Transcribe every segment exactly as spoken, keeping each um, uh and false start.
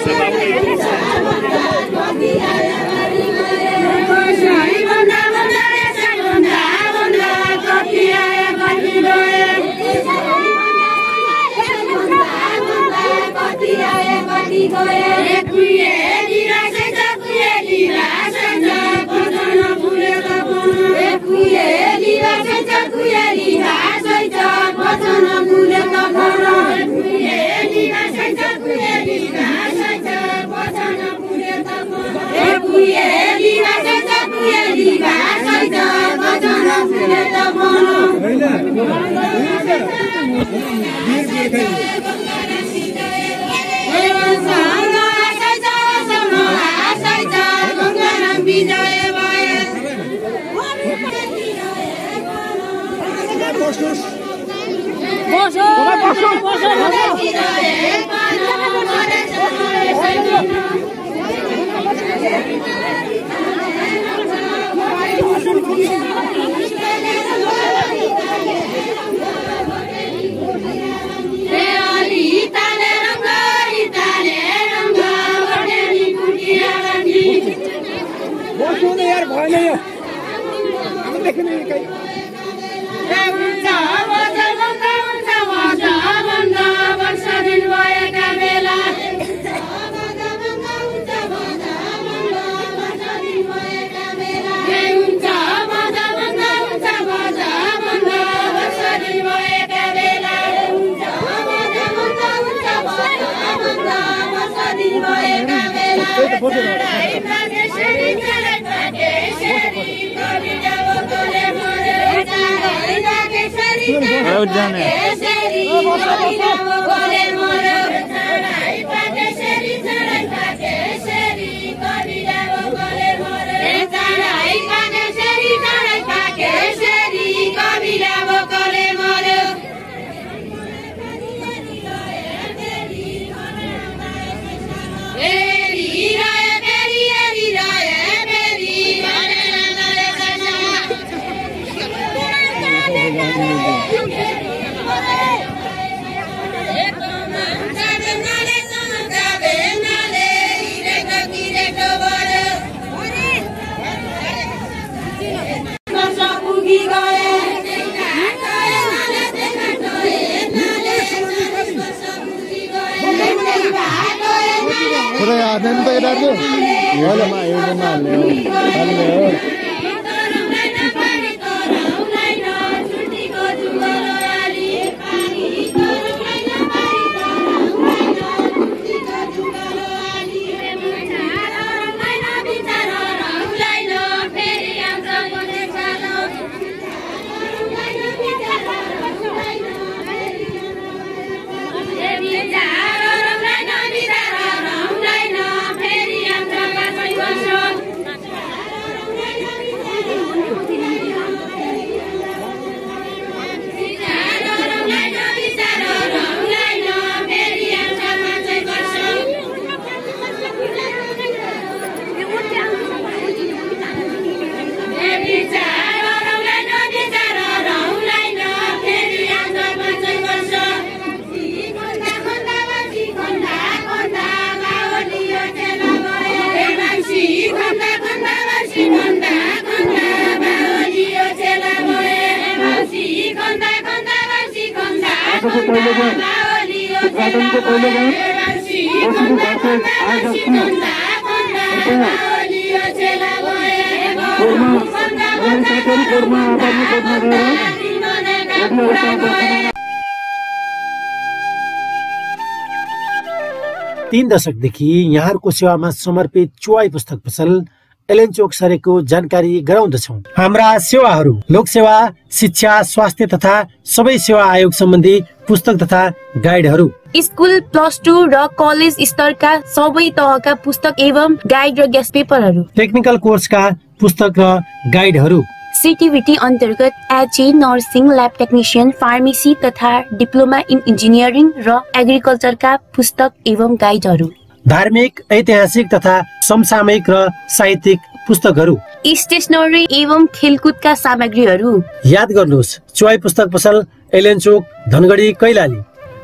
तीन दशकदेखि यहाँहरूको सेवामा समर्पित चुवाई पुस्तक पसल एलेन्चोक सरेको जानकारी गराउँदछौँ। हाम्रा सेवाहरू लोकसेवा, शिक्षा, स्वास्थ्य तथा सबै सेवा आयोग सम्बन्धी पुस्तक तथा गाइडहरू, स्कुल, प्लस टू र कलेज स्तरका सबै तहका पुस्तक एवं गाइड र गेस्ट पेपरहरू, टेक्निकल कोर्सका पुस्तक र गाइडहरू, सिटिभिटी अन्तर्गत HA, nursing, lab technician, pharmacy तथा डिप्लोमा इन इन्जिनियरिङ र एग्रिकल्चरका पुस्तक एवं गाइडहरू, धार्मिक, ऐतिहासिक तथा समसामयिक र साहित्यिक पुस्तकहरू, स्टेसनरी एवं खेलकुदका सामग्रीहरू। याद गर्नुहोस्, चुवाई पुस्तक पसल एलेन्चोक, Dhangadhi, Kailali.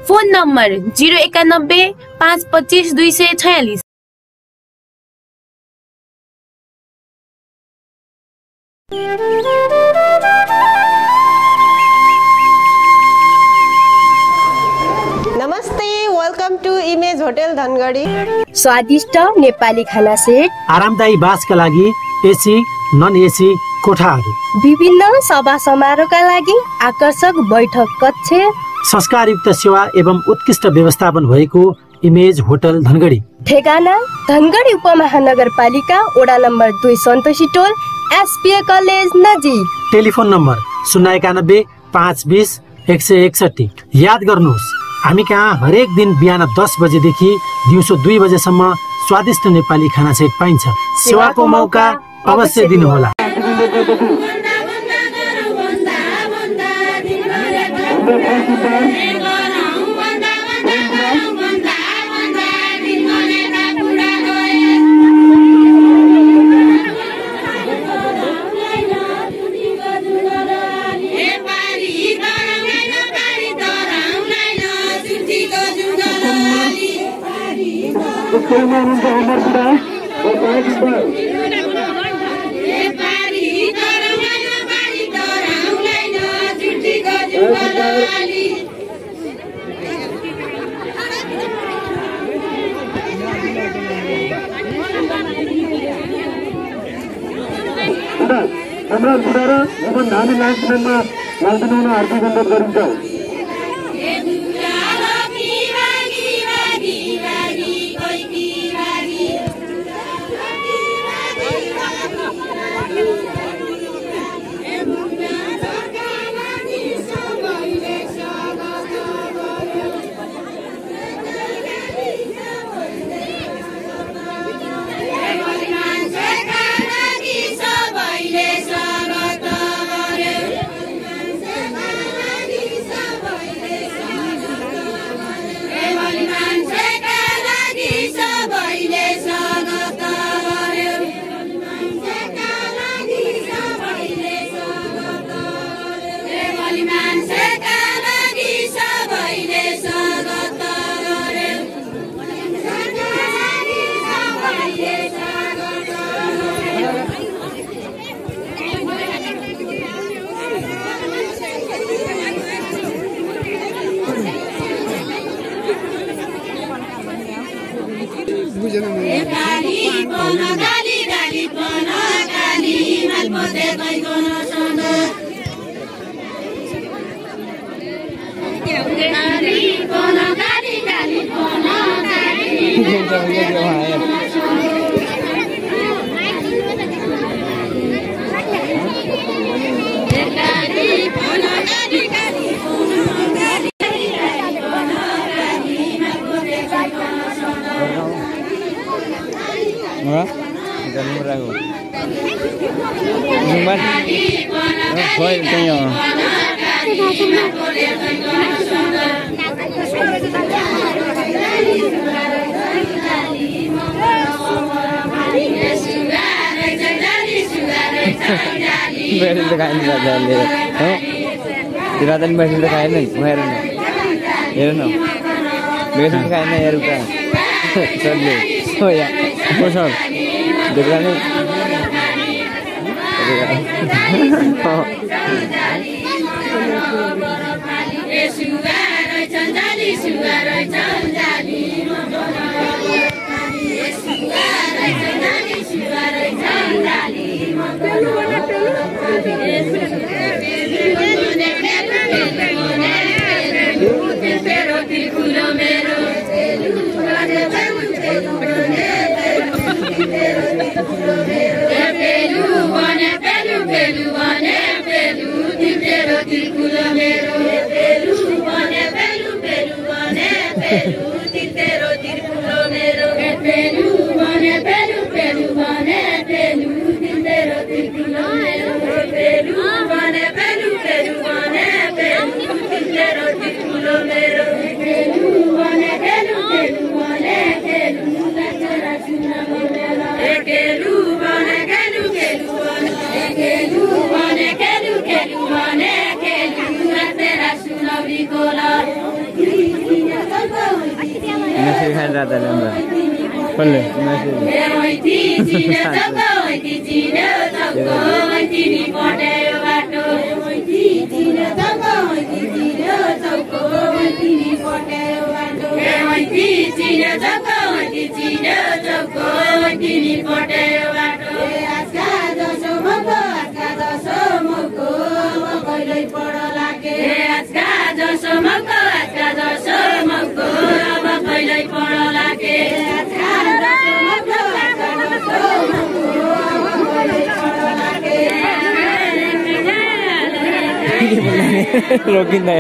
Phone number zero एकानब्बे पाँच पच्चीस दुई सय छयालिस। नमस्ते, welcome to image hotel Dhangadhi. स्वादिष्ट नेपाली खाना सेट, आरामदायी बासका लागि एसी नन एसी कोठाहरू, विभिन्न सभा समारोहका लागि आकर्षक बैठक कक्ष, संस्कारयुक्त सेवा एवं उत्कृष्ट व्यवस्थापन भएको इमेज होटल धनगढी। ठेगाना धनगढी उपमहानगरपालिका वडा नम्बर दुई सन्तोषी टोल एसपीए कलेज नजिक। टेलिफोन नम्बर शून्य एकानब्बे पाँच बिस एक सय एकसठी। याद गर्नुहोस्, हामी कहाँ हरेक दिन बिहान दस बजेदेखि दिउँसो दुई बजेसम्म स्वादिष्ट नेपाली खाना सेट पाइन्छ। सेवाको मौका अवश्य दिनुहोला। हाम्रा बुढा र मोहन धामी लाइनमा लागिनु हार्दिक अनुरोध गरिन्छ। बैठे तो खाए नहीं जाता ले हाँ दिरात नहीं बैठे तो खाए नहीं मैं रहना ये रहना बैठे तो खाए नहीं यार उठा चल ले हो यार हो चल देखा नहीं Nicola. मेसेज खान राता राम्रो कसले रोकिँदा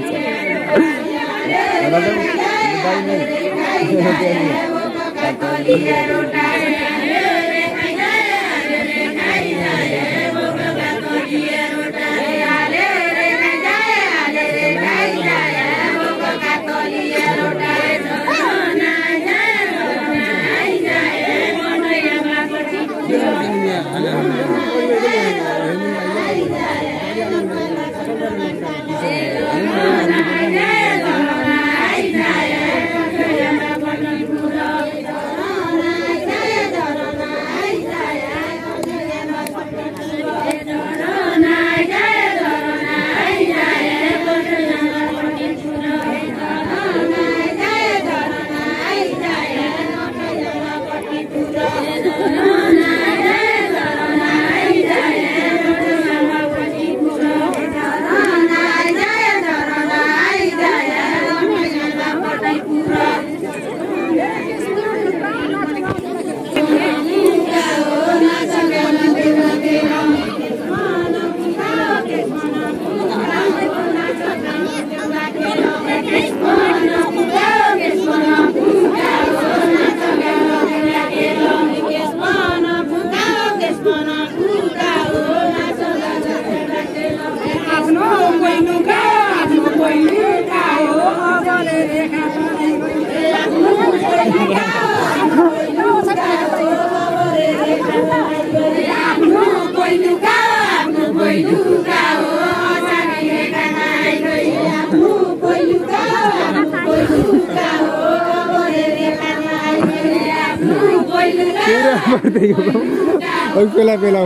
पेला पेला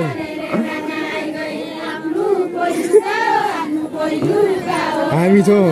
हामी छौँ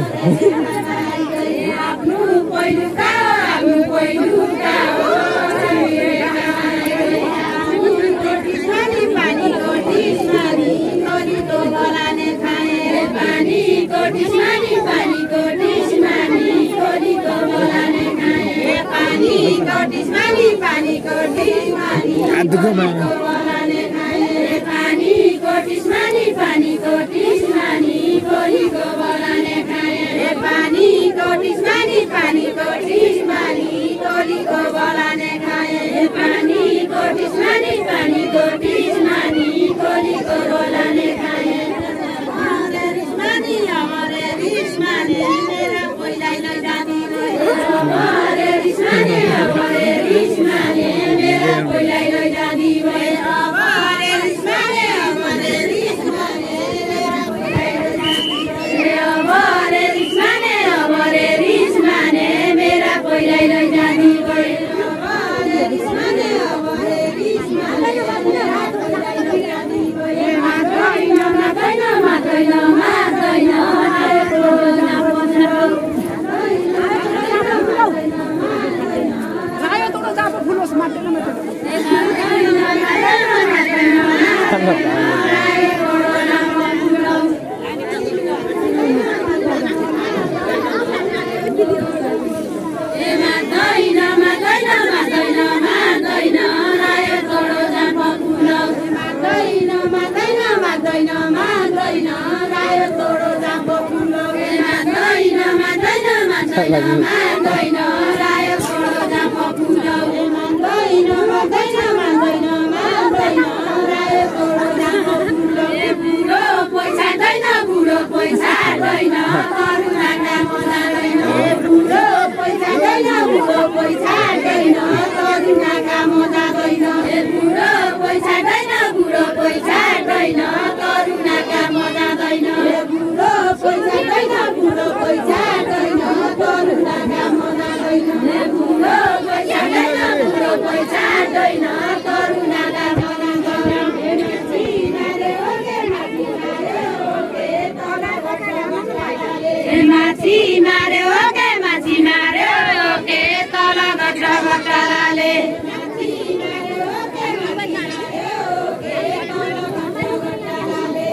पैसा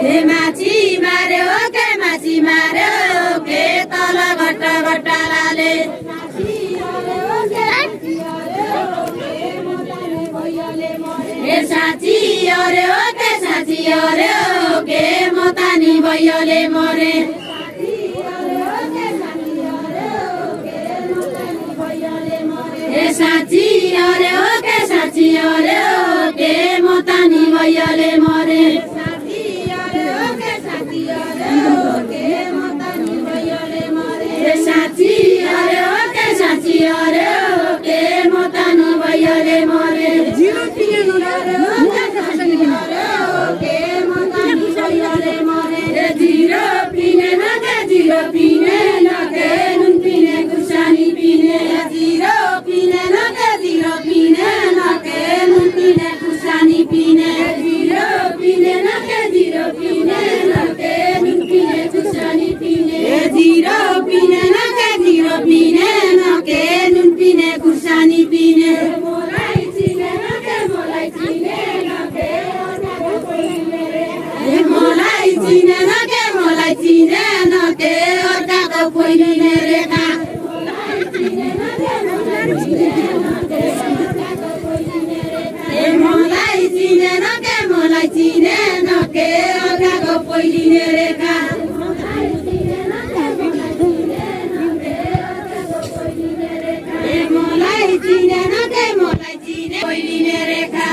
के माछी मार्यो के माछी मार्यो के तल घट्ट घट्टालाले ए साँची अर्यो के साँची अर्यो के मतानी भैयाले मरे ए साँची अर्यो के साँची अर्यो के मतानी भैयाले मरे ए साँची अर्यो के साँची अर्यो के मतानी भैयाले मरे ए साँची अर्यो के साँची अर्यो के मतानी भैयाले मरे जिरो पिने नरो के मतानी भैयाले मरे ए जिरो पिने न के जिरो पिने न के नुन पिने खुर्सानी पिने जिरो पिने न के जिरो पिने न के नुन पिने खुर्सानी पिने जिरो पिने न के जिरो पिने न के नुन पिने खुर्सानी पिने जिरो पिने न के जिरो पिने न के नुन पिने खुर्सानी पिने मलाई चिने न के मलाई चिने न के मलाई चिने न के मलाई चिने न के अर्काको पहिलिने रेखा मलाई चिने न के मलाई चिने न के अर्काको पहिलिने रेखा मलाई चिने न के मलाई चिने पहिलिने रेखा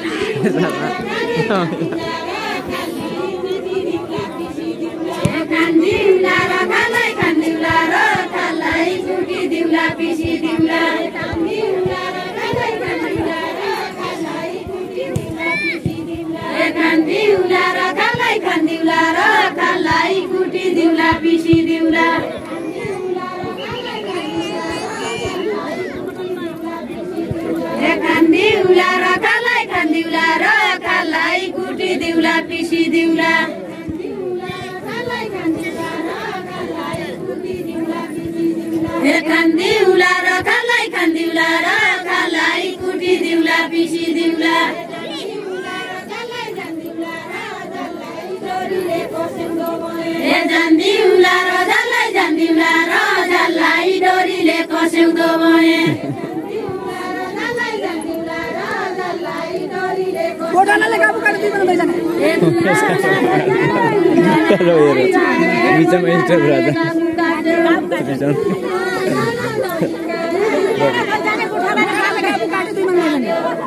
खान्दिउला र खालाई खान्दिउला र खालाई कुटी दिउला पिसी दिउला खान्दिउला र खालाई खान्दिउला र खालाई कुटी दिउला पिसी दिउला खान्दिउला र खालाई खान्दिउला र खालाई कुटी दिउला पिसी दिउला खान्दिउला र खालाई खान्दिउला र खालाई कुटी दिउला पिसी दिउला खान्दिउला र खालाई खान्दिउला र खालाई कुटी दिउला पिसी दिउला जान्दिउला र झल्लाई जान्दिउला र झल्लाई डोरीले कस्याउँदो भए गोठालाले काबु काट्दै बनाउँदैछन् हेलो हेलो बिचमा इन्टर राजा जाने गोठालाले काबु काट्दै बनाउँदैछन्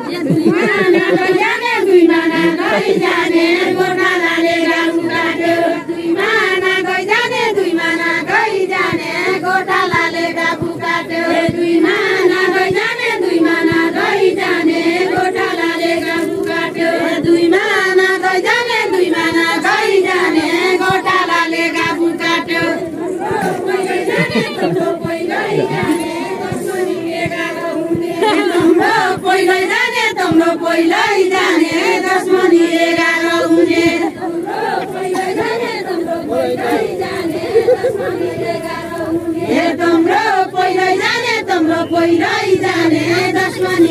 जाने दुई माना गई जाने गोठालाले काबु काट्यो दुई माना गई जाने दुई माना गई जाने गोठालाले काबु काट्यो दुई माना गई जाने दुई माना गई जाने गोठालाले काबु काट्यो दुई माना गई जाने दुई माना गई जाने गोठालाले काबु काट्यो तम्रो पहिलै जाने तम्रो पहिलै जाने दशमनी एघार हुने तम्रो पहिलै जाने तम्रो पहिलै जाने दशमनी